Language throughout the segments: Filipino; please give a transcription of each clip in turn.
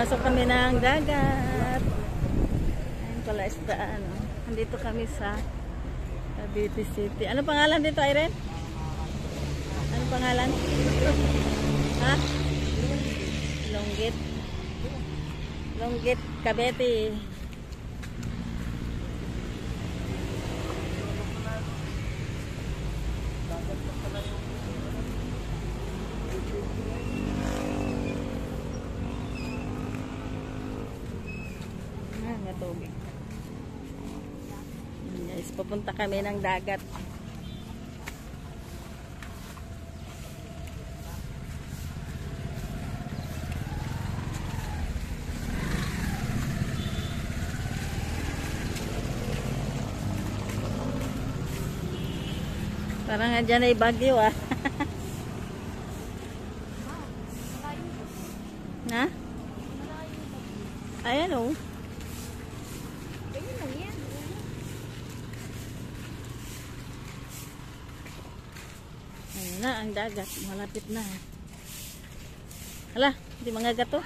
Pasok kami ng dagat. Ayun pala isdaan. Nandito kami sa Cavite City. Ano pangalan dito, Irene? Ano pangalan? Ha? Longgit. Longgit, Cavite. Tubig. Guys, pupunta kami ng dagat. Parang dyan ay bagyo ah. Na? Ayan oh. Ayan na ang dagat, malapit na. Hala, hindi mga gato.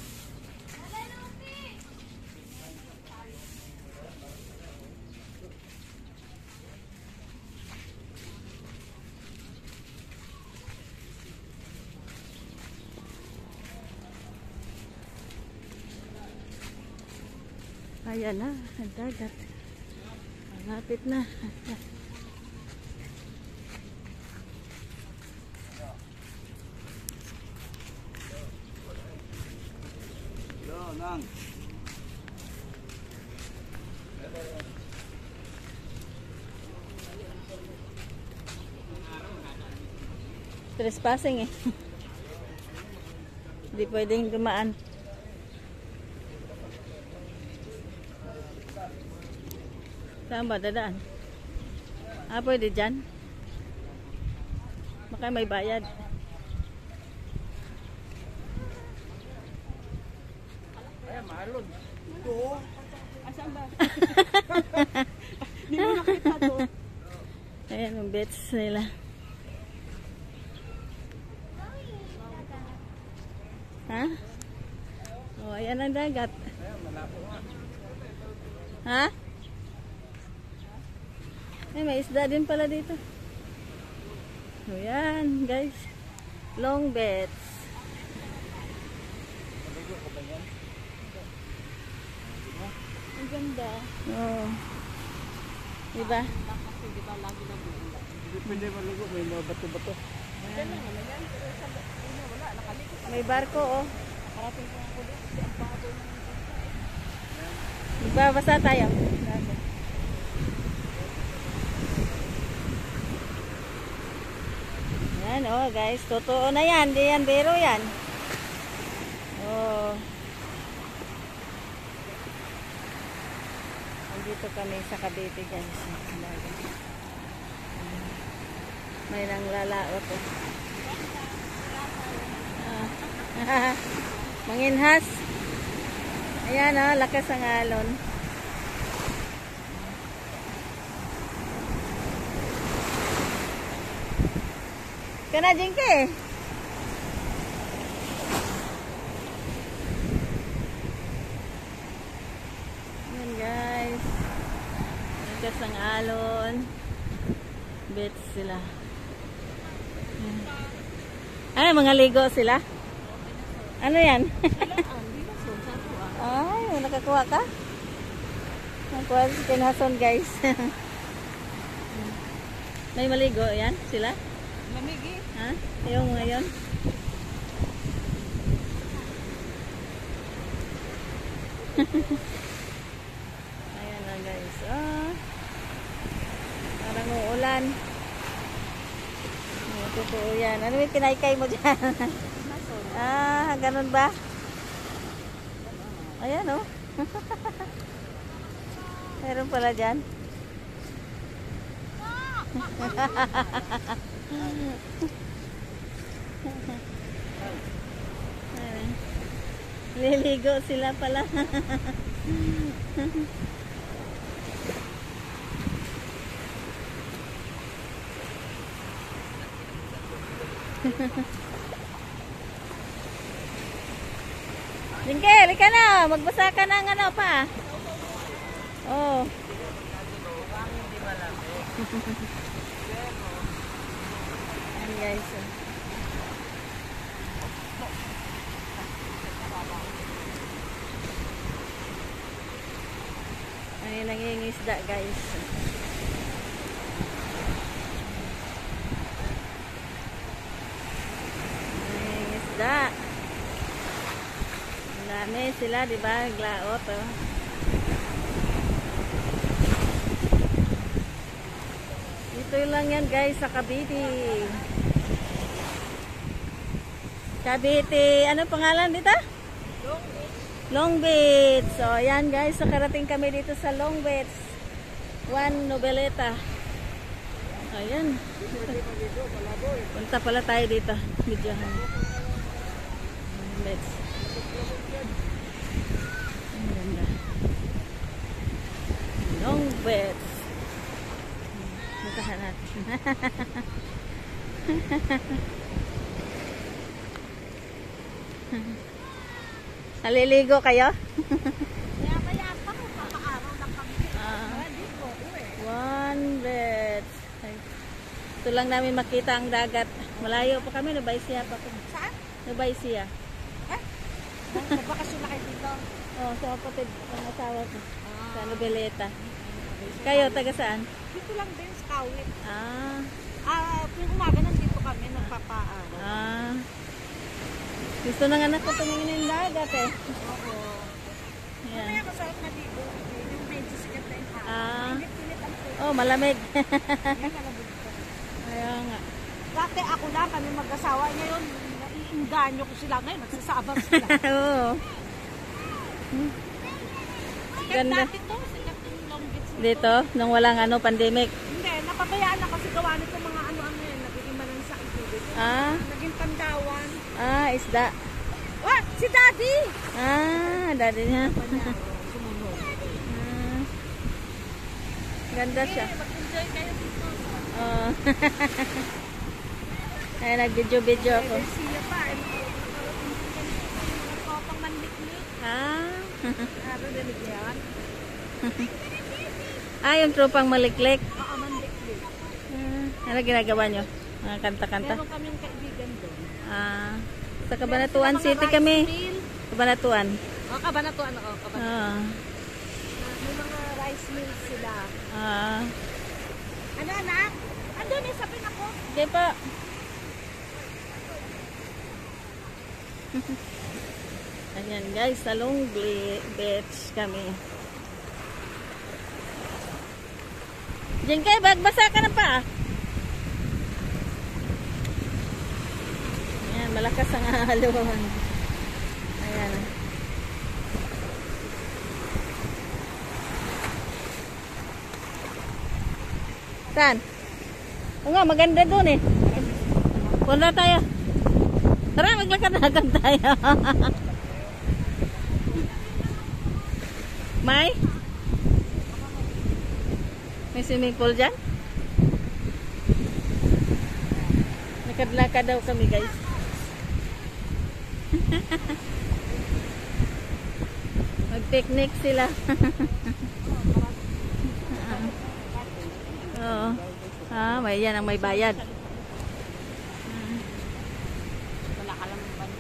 Ayan na ang dagat. Malapit na. Nang. Trespassing eh. Hindi pwedeng dumaan. Saan ba dadaan? Ah, pwede dyan? Baka may bayad. Malon. Ito. Asan ba? Hindi mo nakita to. Ayan ang bets nila. Ha? Oh, ayan ang dagat. Ha? Ay, may isda din pala dito. So, yan, guys. Long bets. Ang ganda. Oh. Diba? Kasi di ba lagi na bumula. Hindi pwede malugo, may mga bato-bato. Diyan lang naman yan. Pero sa wala, nakalikot. May barko, oh. Nakarating ko ako doon. Kasi ang bago ng Magbabasa tayo. Yan, oh, guys. Totoo na yan. Di yan, biro yan. Oh. Dito kami sa Cavite, guys. May nang lalaot oh. Manginhas. Ayan oh, lakas ang alon. Kana jingke. Ayan guys. Lakas ang alon. Bets sila. Ay, mga ligo sila. Ano yan? Ay, nakakuha ka? Nakakuha si Kinhason guys. May maligo yan sila? Lamigi. Ha? Yung ngayon? Ayan na guys. Oh. Parang uulan. Totoo yan. Ano yung pinaykay mo dyan? Ah, ganun ba? Ayan oh. Meron pala dyan. Liligo sila pala. Jingke, halika na. Magbasa ka ng ano pa. Oh. Ayan guys. Ay, nangingisda guys. Nangingisda. Ang dami sila, di ba? Naglaot, oh. Dito lang yan guys sa Cavite. Cavite, ano pangalan dito? Long Beach. So, ayan guys, nakarating kami dito sa Long Beach. Juan Noveleta. Ayan. Punta pala tayo dito. Videohan. Long Beach. Ang ganda. Long Beach. Puntahan natin. Naliligo kayo? Yapa-yapa ko, kakaaraw lang kami. Dito, uwi. One bed. Ito lang namin makita ang dagat. Malayo pa kami, Nubaisia pa kami. Saan? Nubaisia. Nagbakasyon na kayo dito. Oh, sa kapatid ng asawa ko. Sa Noveleta. Kayo, taga saan? Dito lang din sa Kawit. Yung umaga nandito kami, nagpapaaral. Gusto ng anak ko tumingin ng dagat eh. Oo. Ayan. Kaya masarap na dito. Yung medyo sikat na yung Pinit-pinit ang puso. Oh, malamig. Yan, malabog ka. Kaya nga. Dati ako lang, kami mag-asawa. Ngayon, naiinganyo ko sila. Ngayon, nagsasabang sila. Oo. Sikat Ganda. dati to. Sikat yung Long Beach nito. Dito, nung walang pandemic. Hindi, napabayaan na kasi gawa nito mga ano-ano yan. Nagiging malansa ang tubig. Naging pandawan. Isda. Oh, si Daddy! Daddy niya. Sumunod. Ganda siya. Mag-enjoy kayo dito. Oh. Ay, nag-video-video ako. May siya pa. Kopang manliklik. Narinig niya yan? Yung tropang maliklik. Oo, manliklik. Ano ginagawa nyo? Mga kanta-kanta? Meron kaming kaibigan doon. Sa Cabanatuan City kami. Cabanatuan. Cabanatuan ako. Cabanatuan. May mga rice mills sila. Ano anak? Andun eh, sapin ako. Okay pa. Ayan guys, sa Long Beach kami. Diyan kayo, bagbasa ka na pa. Ayan, malakas ang haluan. Ayan. Saan? Oo nga, maganda doon eh. Punta tayo. Tara, maglakad-lakad tayo. May swimming pool dyan? Lakad-lakad daw kami guys. Mag-picnic sila. Oo. May yan ang may bayad. Wala ka lang ba?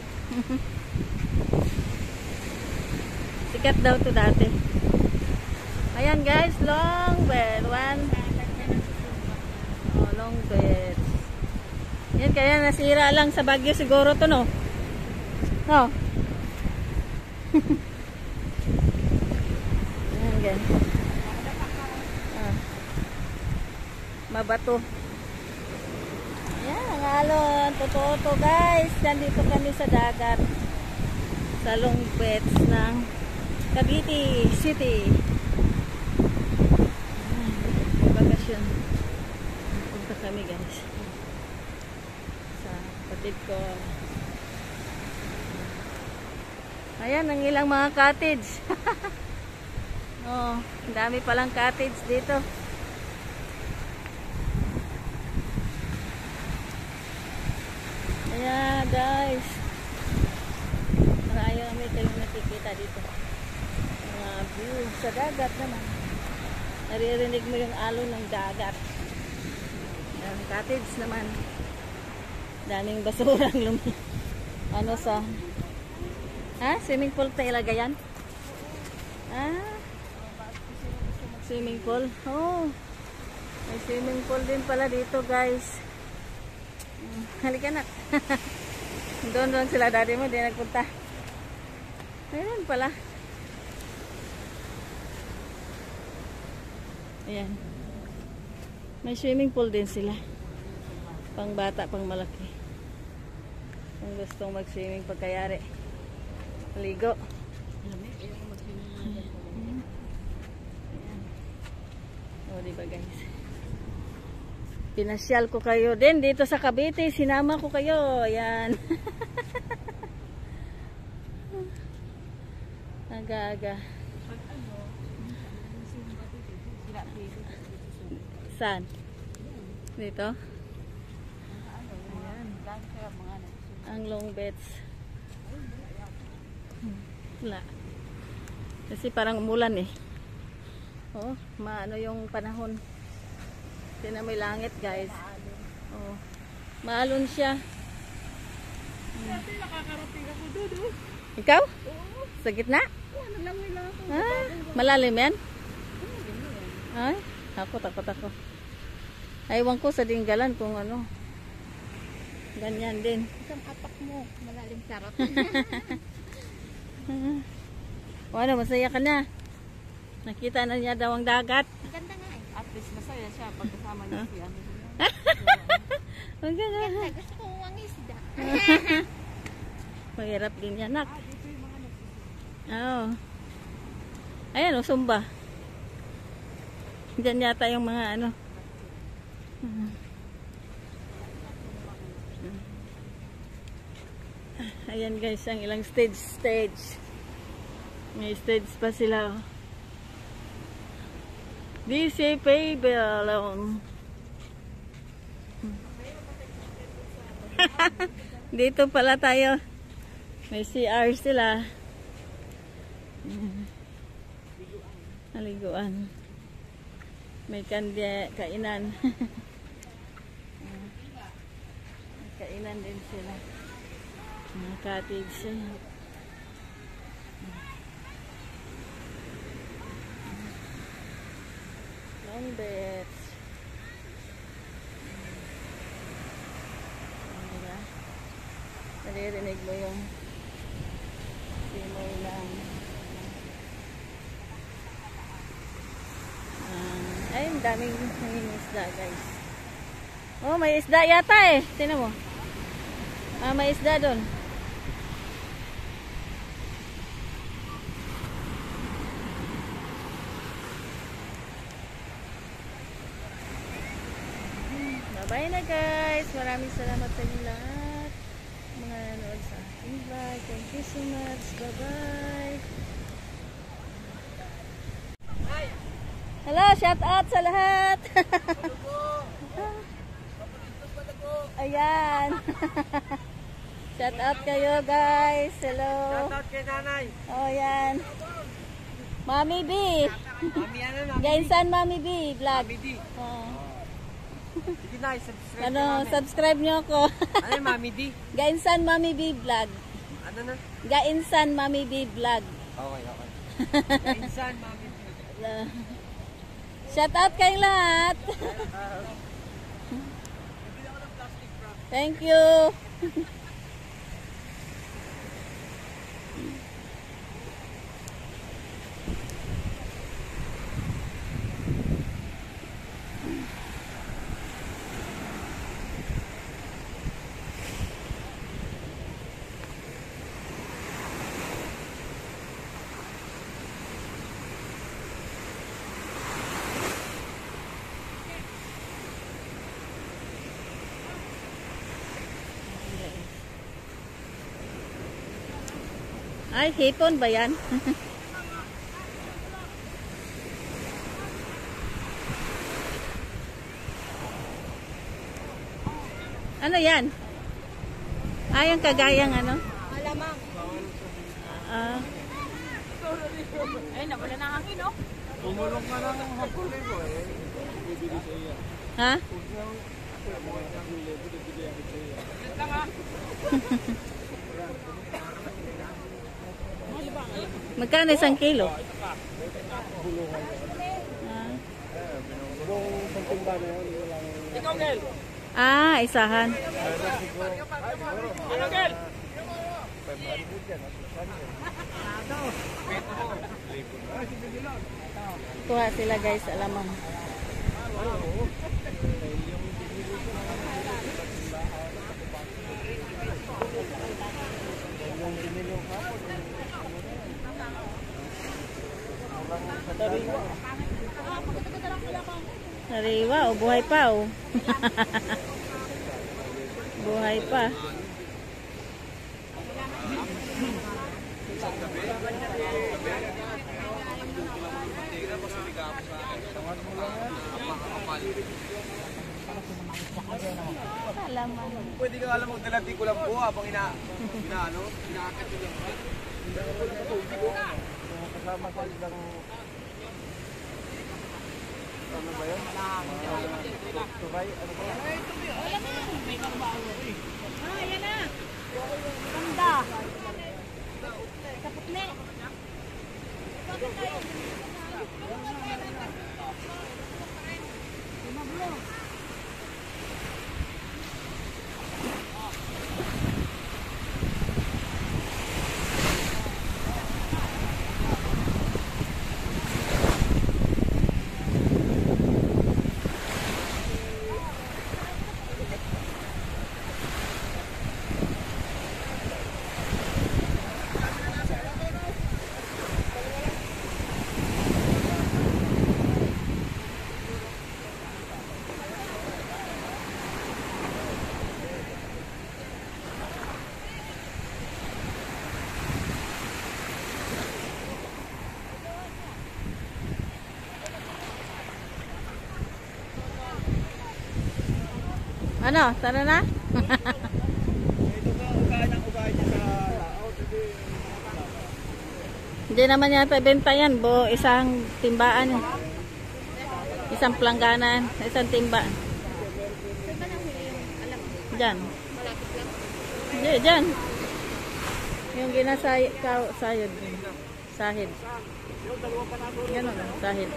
Sikat daw to dati. Ayan guys, Long Beach. Long Beach. Yan, kaya nasira lang sa Baguio siguro to, no? Oh. Ayan guys. Mabato. Ayan, ang alon. Totoo to guys. Nandito kami sa dagat. Sa Long Beach ng Cavite City. Bakasyon. Punta kami guys. Sa kapatid ko. Ayan, ang ilang mga cottage. Oh, ang dami palang cottage dito. Ayan guys. Marami kayong nakita. makikita dito. Mga view sa dagat naman. Naririnig mo yung alon ng dagat. Yung cottage naman. Daming basurang lumi. Ano sa... Ha? Swimming pool tayo ilagay yan? Ah? Swimming pool? Oh. May swimming pool din pala dito, guys. Halika na. Doon sila daddy mo, di nagpunta. Ayun pala. Ayan. May swimming pool din sila. Pang bata, pang malaki. Kung gustong mag-swimming pagkayari. Ligo. O, diba guys? Pinasyal ko kayo din dito sa Cavite. Sinama ko kayo. Ayan. Aga-aga. Saan? Dito? Ayan. Ang long beds. Wala. Kasi parang umulan eh. Oh, maano yung panahon. Tingnan mo yung langit, guys. Oh. Maalon siya. Dati nakakarating ako doon. Ikaw? Sa gitna? Oo, naglangoy lang ako. Ah, malalim yan? Ay, takot ako. Aywan ko sa Dinggalan kung ano. Ganyan din. Isang apak mo, malalim charot. O ano, masaya ka na. Nakita na niya daw ang dagat. Ganda nga eh. At least masaya siya pagkasama niya si ano. Ang ganda. Gusto ko ang isda. Mahirap din yan, nak. Dito yung mga nagsusunod. Oo. Ayan o, Sumba. Diyan yata yung mga ano. Ayan guys, ang ilang stage. May stage pa sila. DC Pavilion. Dito pala tayo. May CR sila. Naliguan. May kainan. Kainan din sila. Mga cottage. Long beds. Diba? Naririnig mo yung simoy ng ay, daming isda, guys. Oh, may isda yata eh. Tingnan mo. Ah, may isda doon. Bye na guys. Maraming salamat sa inyo lahat. Mga nanood sa aking vlog. Thank you so much. Bye-bye. Hello, shout out sa lahat. Ayan. Shout out kayo guys. Hello. Shout out kay nanay. Oh, yan. Mami B. Mami ano na? Gainsan Mami B vlog. Mami D. Oh. Sige na, subscribe Ano, ka namin. subscribe nyo ako. Ano yung Mami D? Gainsan Mami B vlog. Ano na? Gainsan Mami B vlog. Okay. Insan, Mami D. Shout out kayong lahat. Thank you. Ay, hipon ba yan? Ano yan? Ay, ang kagayang ano? Malamang. Ah. Ay, nawala na hangin, oh. Umulong ka na ng hapulin ko eh. Bibili sa iya. Ha? Ulit lang, ha. Magkano 1 kilo? Ikaw, Gel. Ah, isahan. Ano, Gel? Kuha sila guys, alamang. Sariwa, oh, buhay pa oh. Buhay pa. Alaman. Pwede ka alam magdalati ko lang po habang inaano, inaakat ko lang ba? Kasama sa isang ano ba yun? Tubay? Ano ba? Ayan na. Ganda. Sa putli. Ano, tara na? Hindi naman yata benta yan, isang timbaan. Isang plangganan, isang timba. Diyan. Hindi, diyan. Yung ginasayod. Sahid. Ganun, sahid.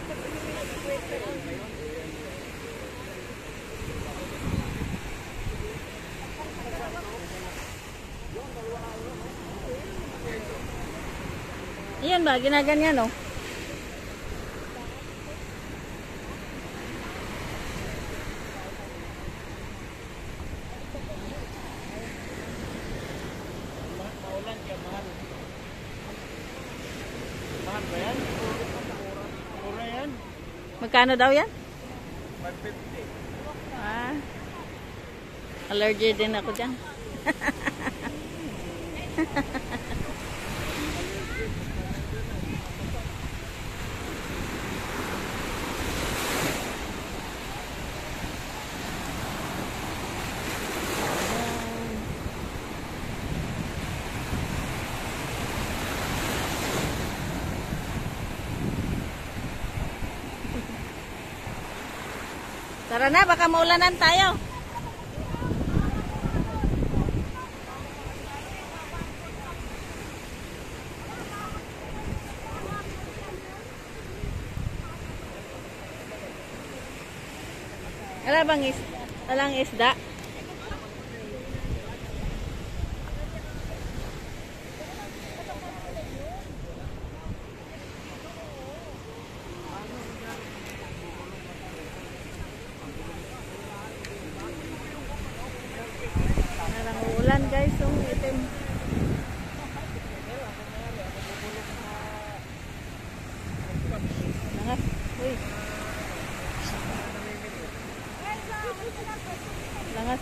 Iyan ba, ginaganyan oh. Maulan ka, mahal. Mahal ba yan? Mura yan? Magkano daw yan? 550. Ah. Allergy din ako dyan. Tara na, baka maulanan tayo. Wala bang walang isda? Parang ulan guys, yung itim. Langas. Uy. Langas.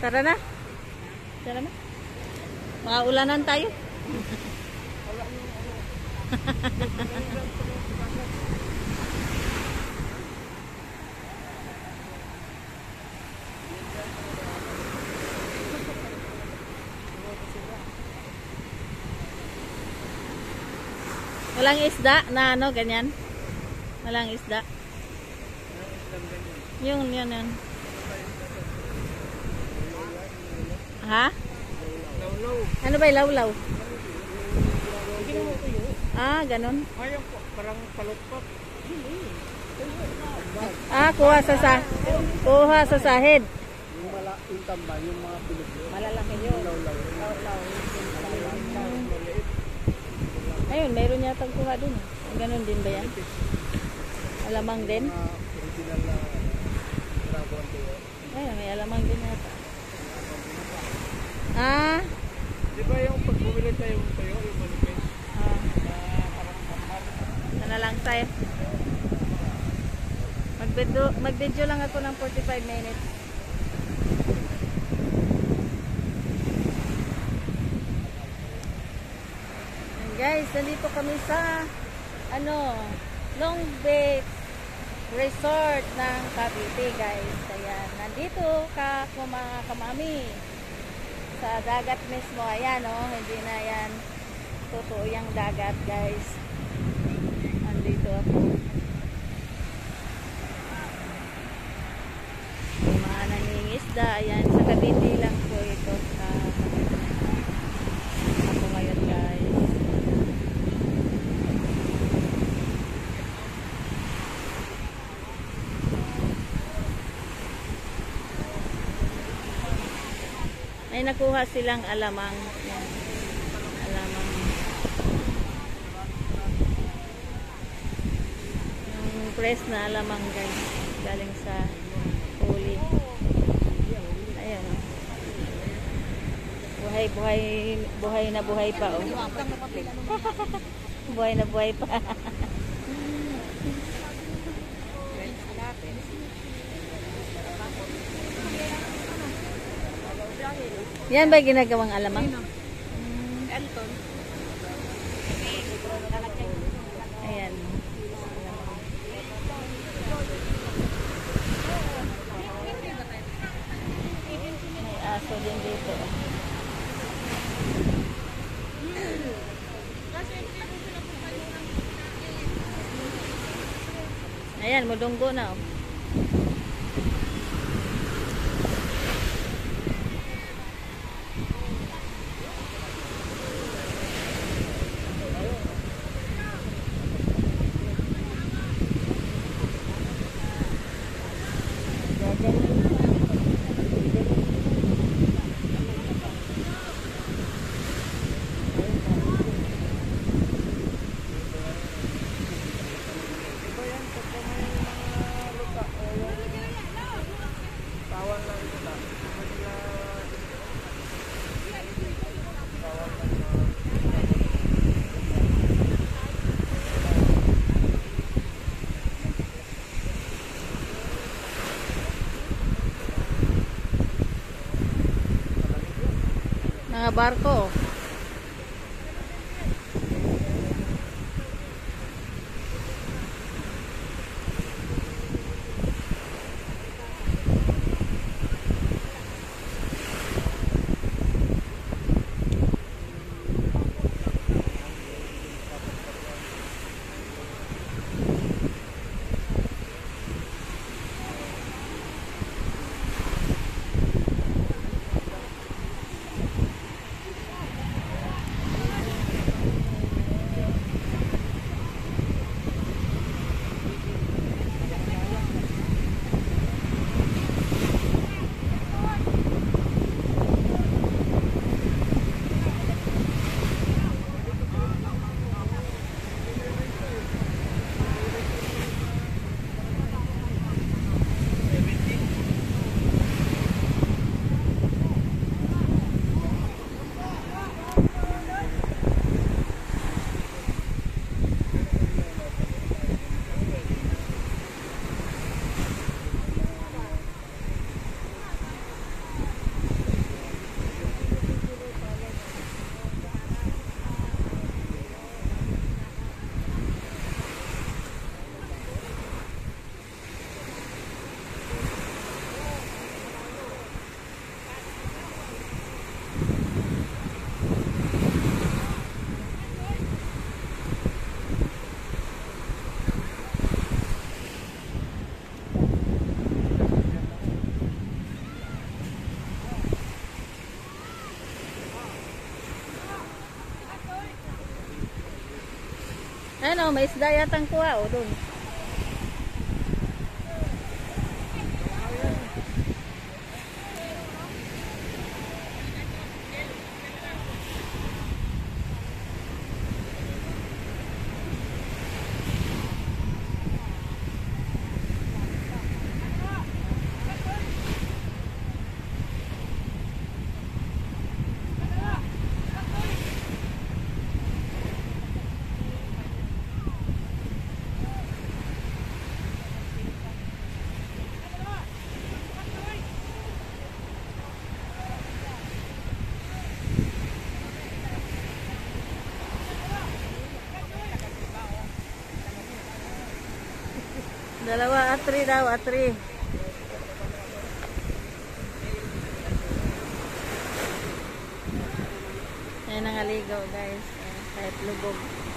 Tara na. Tara na. Makaulanan tayo. Walang isda na ano, ganyan. Walang isda. Yun. Ha? Ano ba yung lawlaw? Ah, ganun. Ayaw po, parang palutpot. Ah, kuha sa sahid. Yung tambay, yung mga Pilipino. Malalaki yun. Lawlaw. Ayun, meron yata kuha dun. Ganun din ba yan? Alamang din? Original na dragon tayo. Ayun, may alamang din yata. Ah, Di ba yung pag bumili tayo yung manifest? Parang kamar. na lang tayo. Mag-video lang ako ng 45 minutes. And guys, nandito kami sa Long Beach Resort ng Cavite, guys. Ayan, nandito mga kamami sa dagat mismo. Ayan, oh, hindi na yan totoo yung dagat, guys. Nandito ako. Yung mga nangingisda, ayan, sa Cavite lang po ito. Ako ngayon, guys. May nakuha silang alamang. Yan. Alamang. Yung press na alamang, guys. Galing sa huli. Ayan. Buhay na buhay pa, oh. Buhay na buhay pa. Yan ba ginagawang alamang? Elton. Ayan. May aso din dito. Ayan, mudunggo na, oh. Mga barko. Yan o, may isda yatang kuha o doon. Dalawa, atri daw, atri. Ayan ang aligaw guys. Ayan, kahit lubog.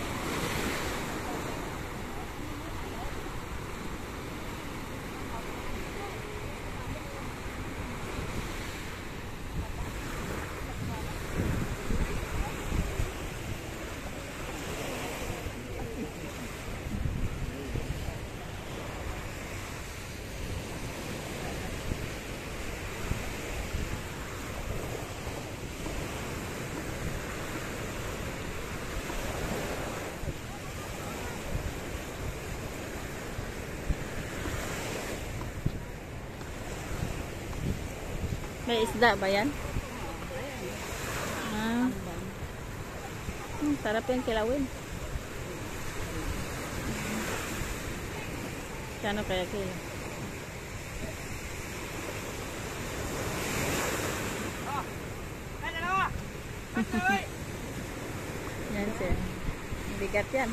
May isda ba yan? Ah. Sarap yung kilawin. Kano kaya kilo? Yan siya. Bigat yan.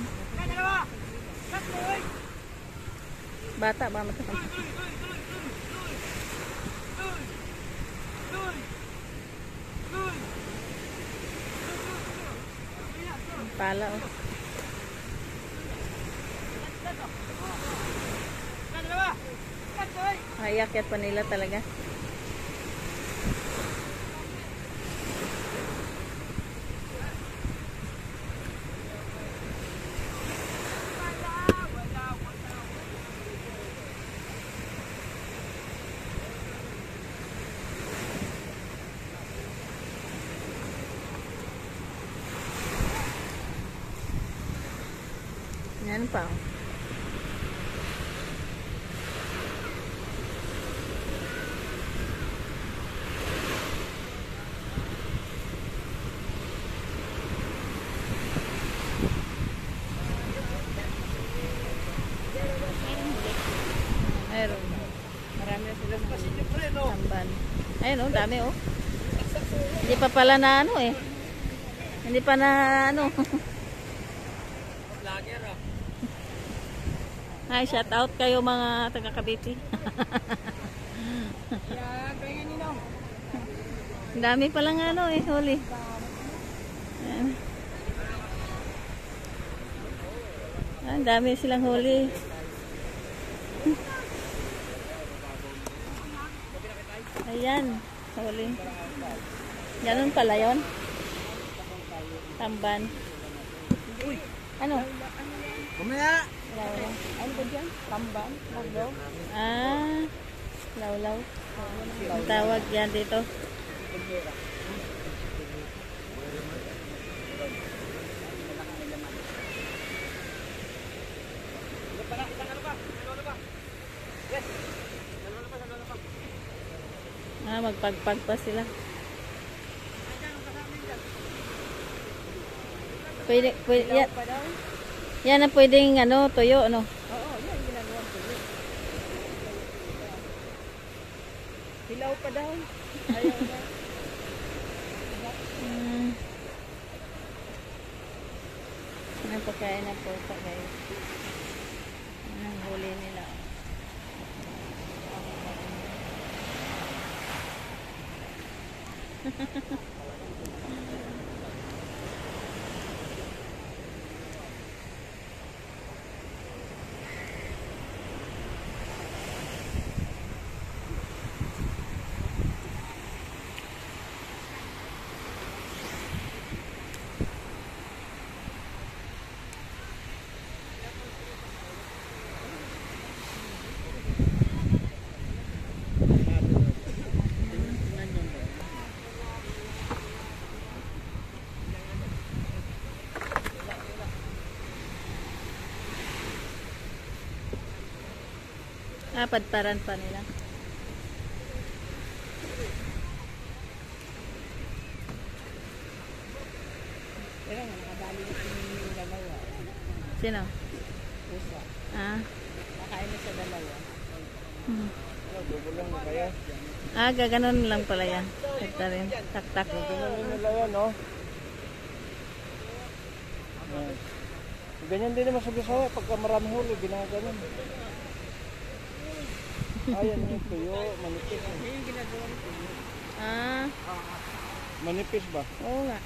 Bata ba matapang? Pala oh. Ayakyat pa nila talaga. Yan pa. Meron. Marami na silang tamban. Ayun oh, dami oh. Hindi pa pala na ano eh. Hindi pa na ano. Hi, shout out kayo mga taga Cavite. Ang dami palang ano eh, huli. Ang dami silang huli. Ayan, huli. Ganun pala yun. Tamban. Ano? Kumaya! Lawlaw. Ano ba dyan? Tamban? Lawlaw? Ah, lawlaw. Ang tawag yan dito. Ah, magpagpag pa sila. Pwede, yan, yan na pwedeng ano, tuyo, ano? Oo, yan ginagawa ko. Hilaw pa daw. Ayaw na. Ang pagkain ng pusa guys. Ang huli nila. Padparan pa nila. Pero nga, nakadali yung dalawa. Sino? Pusa. Ah. Nakain na sa dalawa. Bubulong na kaya. Gaganon lang pala yan. Takta rin. Tak-tak. Ganyan nila yan, no? Ganyan din naman sa Bisaya. Pagka marami huli, ginaganon. Ayan yung tuyo. Manipis. Yung ginagawa ng tuyo. Manipis ba? Oo nga.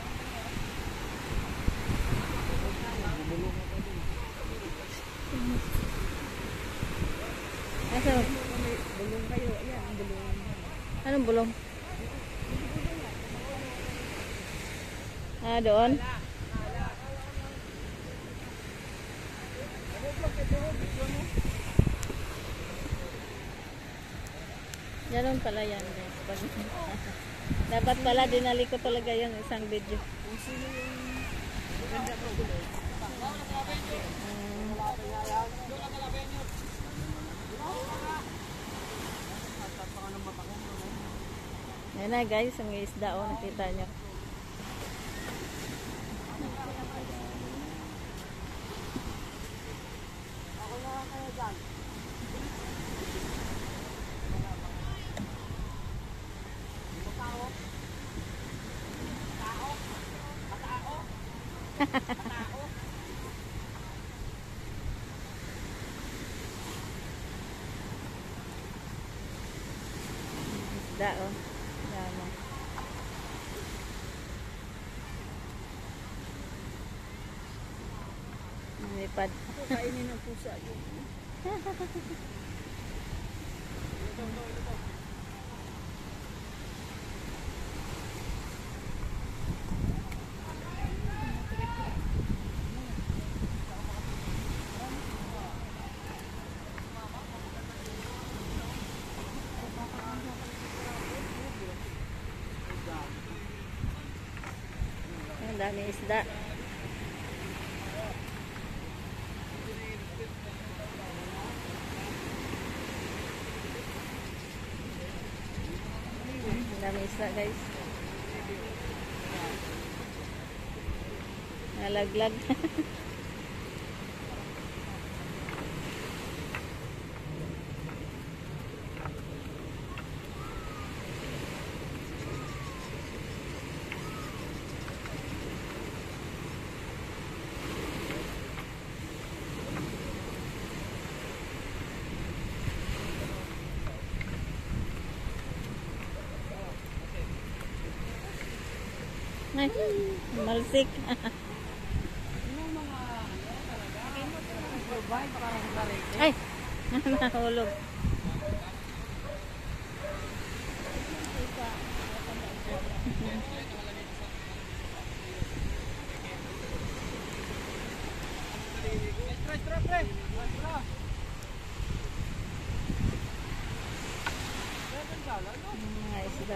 Asa? Bulong kayo. Ayan, ang bulong. Anong bulong? Doon? Ganun pala yan guys. Dapat pala dinali ko talaga yung isang video. Yan na guys, ang isda o nakita nyo. Isda o. Yan o. Lipad. Kainin ng pusa yun. Ang dami isda. Ang dami isda guys. Nalaglag. Ay, malsik. Ay, nahulog. Mga isda.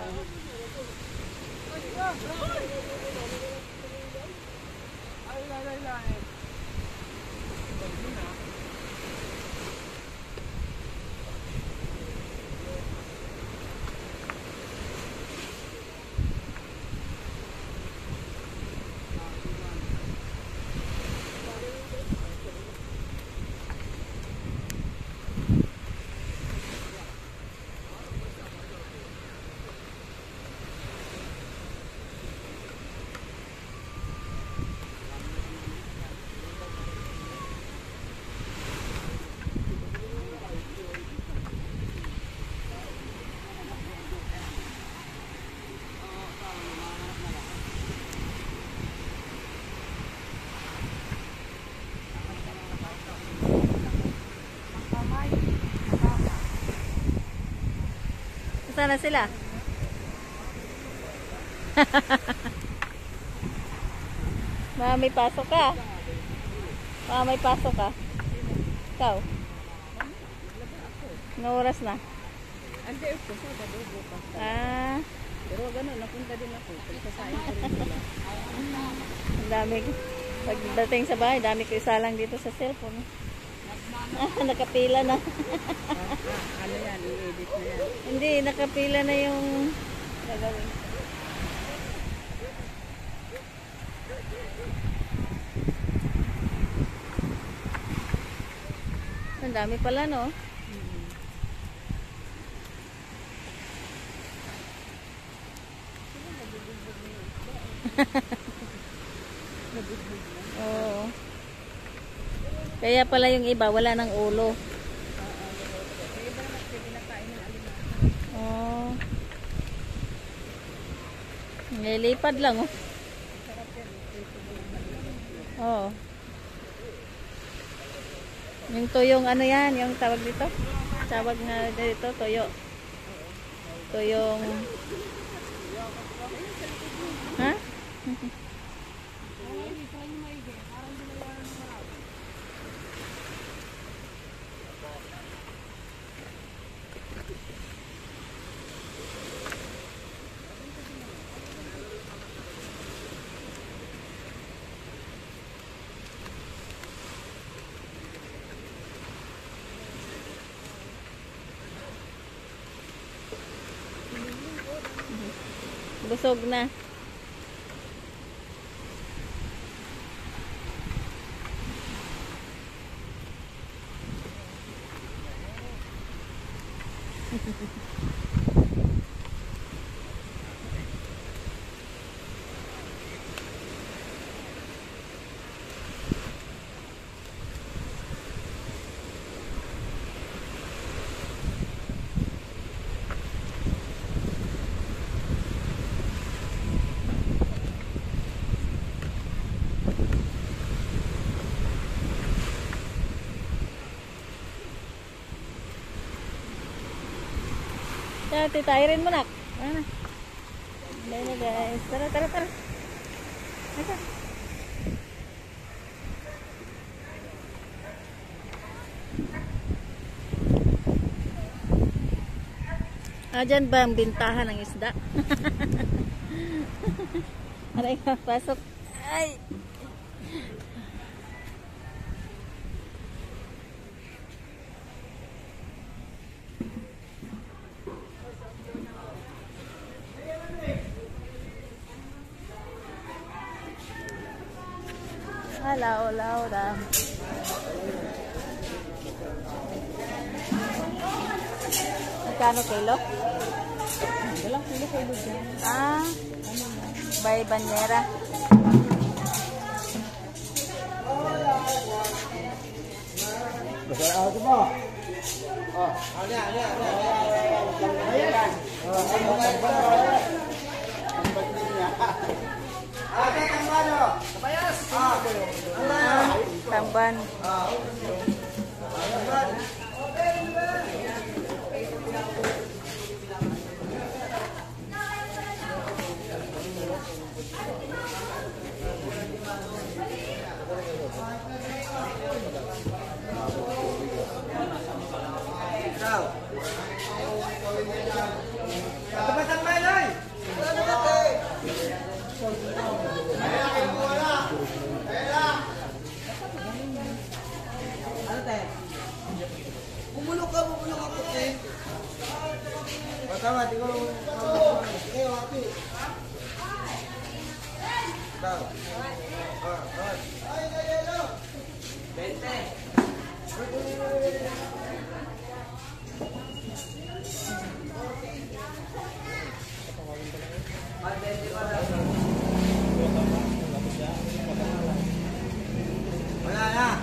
Saan na sila? May pasok ka. May pasok ka. Ikaw. Anong oras na? Ante, ito sa badugo pa. Pero gano'n, napunta din ako. Pagkasain ko rin nila. Ang dami. Pagdating sa bahay, dami ko isalang dito sa cellphone. Nakapila na. Ano yan, i-edit na yan. Hindi, nakapila na yung gagawin. Ang dami pala, no? Oo. Kaya pala yung iba, wala ng ulo. Oh. Nilipad lang, oh. Oh. Yung tuyong ano yan, yung tawag dito? Tawag na dito, tuyo. Tuyong... Ha? Busog na. Kaya titayirin mo na. Ano? Hindi na guys. Tara, tara, tara. Asa? Dyan ba ang bintahan ng isda? Aray ka, pasok. Ay! Hello, Laura. Magkano kilo? Walang kilo dyan. Ah, by Banyera. Ako mo. Oh, ano. Ayan. Tamban. Bumulok ka puti. Tama, di ko. Ate. Tama. Bente. Wala na.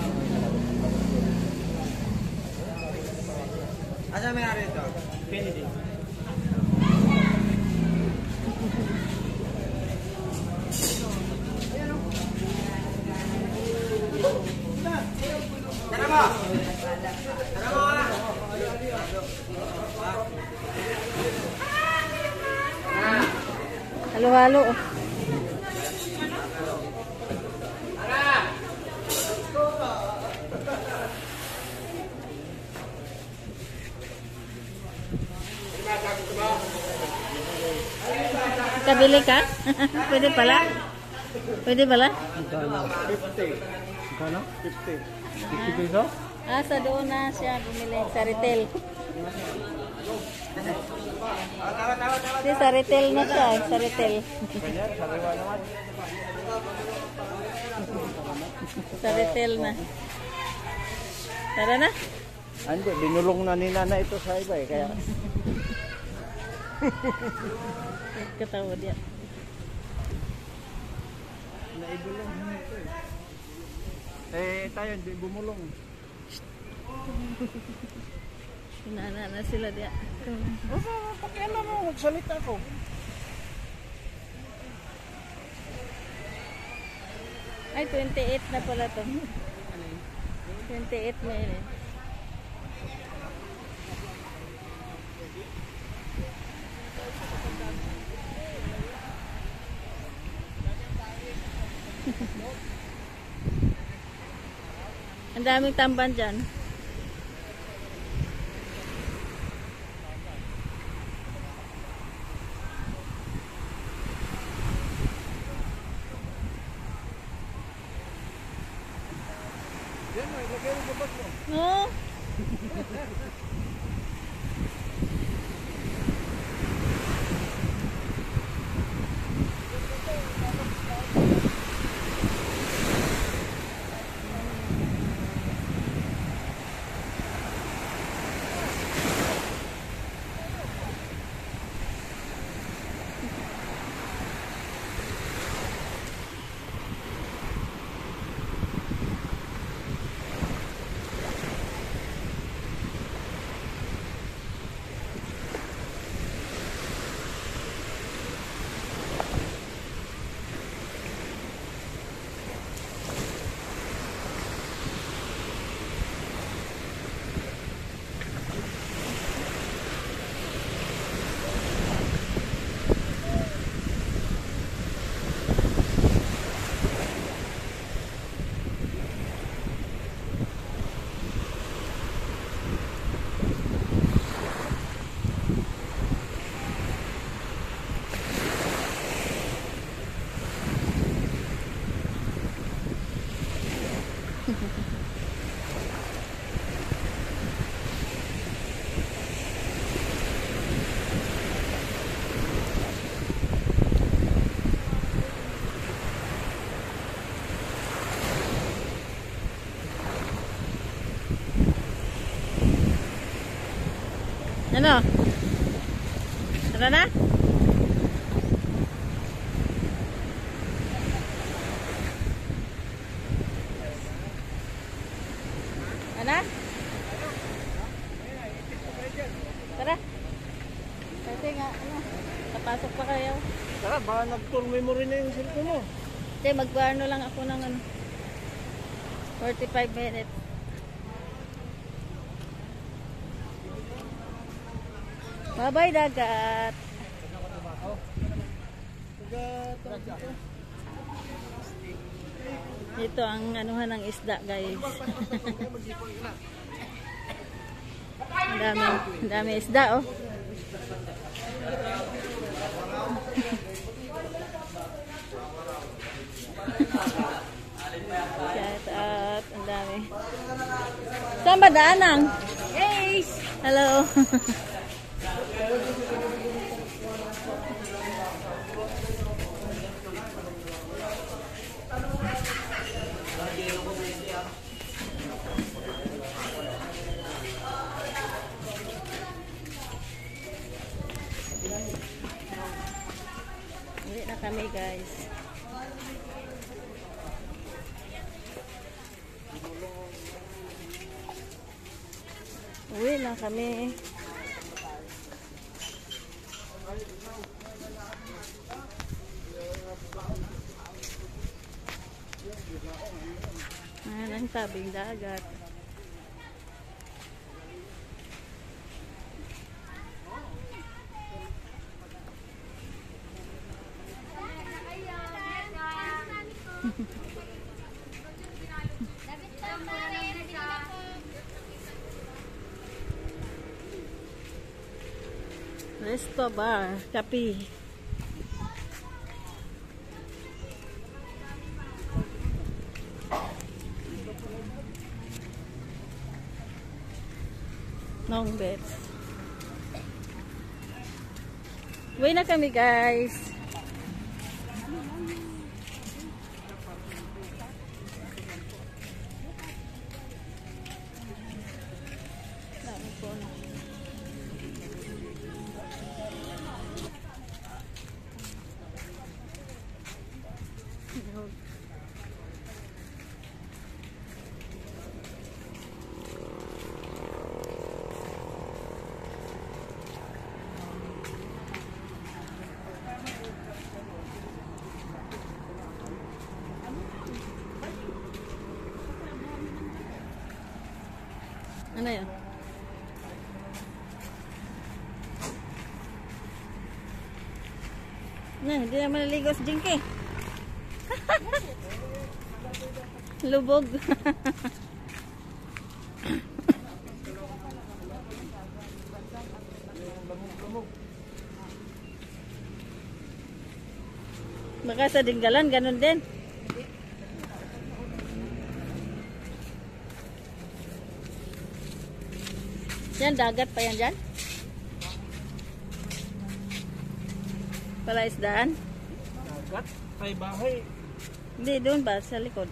Asa may ari ito? Kennedy. Tara mo! Tara mo ka! Halo-halo. Kabili ka? Pwede pala? Pwede pala? 50. Kano? 50. 50 peso? Ah, sa doon na siya bumili. Sa retail. Hindi, sa retail na siya. Sa retail. Ganyan, sariwa naman. Sa retail na. Tara na. Hindi, binulong na ni Nana ito sa iba eh. Kaya Katawa dia. naibulong ito eh. Eh, tayo hindi bumulong. Hinana na sila dia. Pakialam mo, magsalita ko. Ay, 28 na pala to. 28 na yun eh. Ang daming tamban dyan. Yan, ilagay mo sa bag mo. No? Ano? Tara na? Ano? Tara. Kasi nga, ano, napasok pa kayo. Tara, baka nag-tour memory na yung cellphone mo. Kasi mag-ano lang ako ng ano, 45 minutes. Bye-bye, dagat. Ito ang anuhan ng isda, guys. Ang dami isda, oh. Shout out, ang dami. Saan ba daanang? Hey! Hello. Uwi na kami, guys. Uwi na kami. Ayan ang tabing dagat. Resto bar, kape. Uwi na kami guys. Ano yan? Hindi na maliligo si Jinky. Lubog. Baka sa Dinggalan, ganun din. Yan, dagat pa yan dyan? Palaisdaan? Dagat? Ay bahay. Hindi, doon ba? Sa likod.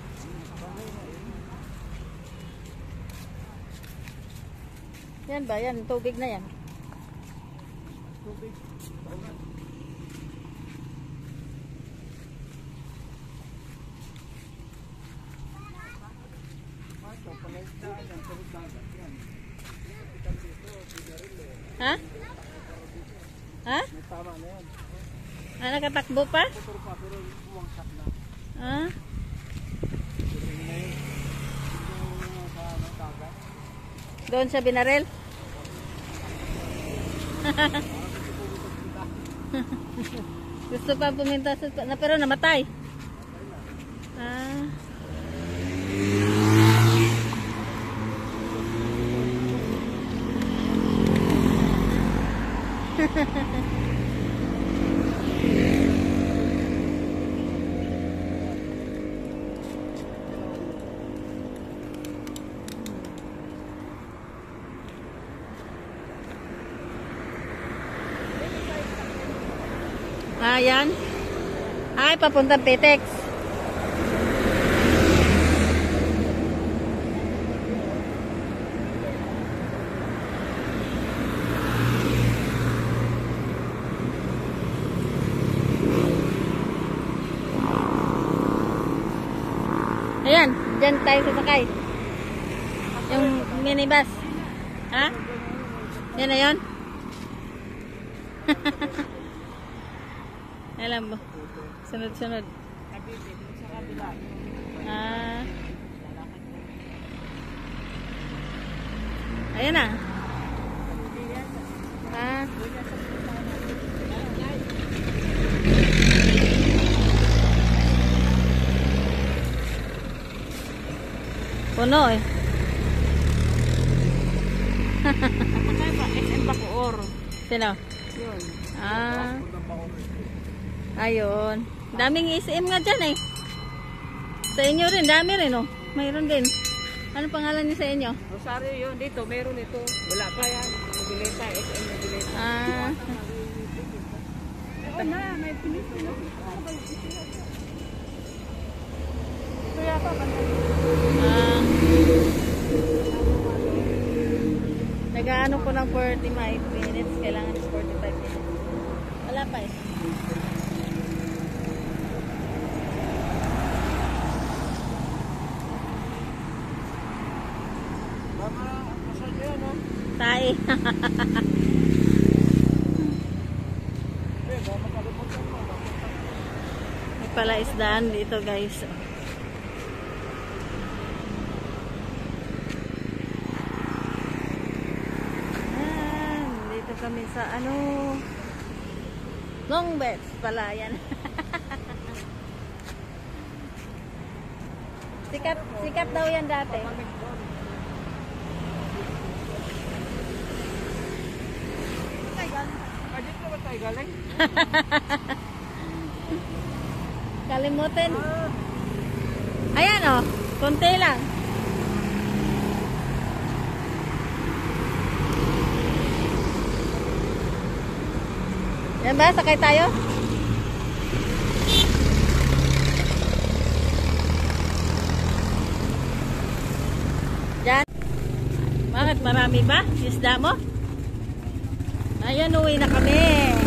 Yan ba? Yan, tubig na yan. Tubig. Ha? Ha? May tama na yan. Ah, nakatakbo pa? Pero pa, pero umangkat na. Ah? Doon sa Binarel? Gusto pa pumunta sa... pero namatay? Ah. Ayan. Ay, papuntang Petex. Ayan, dyan tayo sasakay. Yung minibus. Ha? Yan na yun? Alam mo. Sunod-sunod. Ah. Ayan na. Ah. Puno eh. SM Bacoor. Sino? Yun. Ah. Ayun. Daming SM nga dyan eh. Sa inyo rin, dami rin oh. Mayroon din. Ano pangalan niya sa inyo? Rosario yun. Dito, meron ito. Wala pa yan. Mobileta, SM Mobileta. Ah. Oo na, may pinito na. Ito yata ba? Ah. Nag-ano ko ng 45 minutes. Kailangan is 45 minutes. Wala pa eh. Tae. May palaisdaan dito guys. Dito kami sa ano Longbets pala yan. Sikat daw yan dati. Dito ba tayo galing? Kalimutin. Ayan oh, konti lang. Yan ba? Sakay tayo? Yan. Bakit? Marami ba? Isda mo? Ayan, uwi na kami.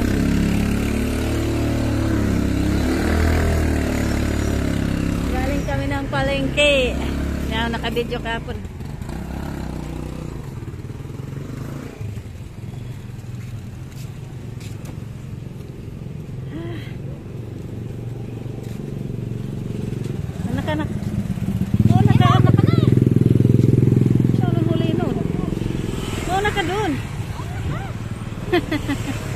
Galing kami ng palengke. Yan, naka-video kapon. Anak-anak. Oh, naka-anak ka na. Siya nang huli nun. Oh, naka doon.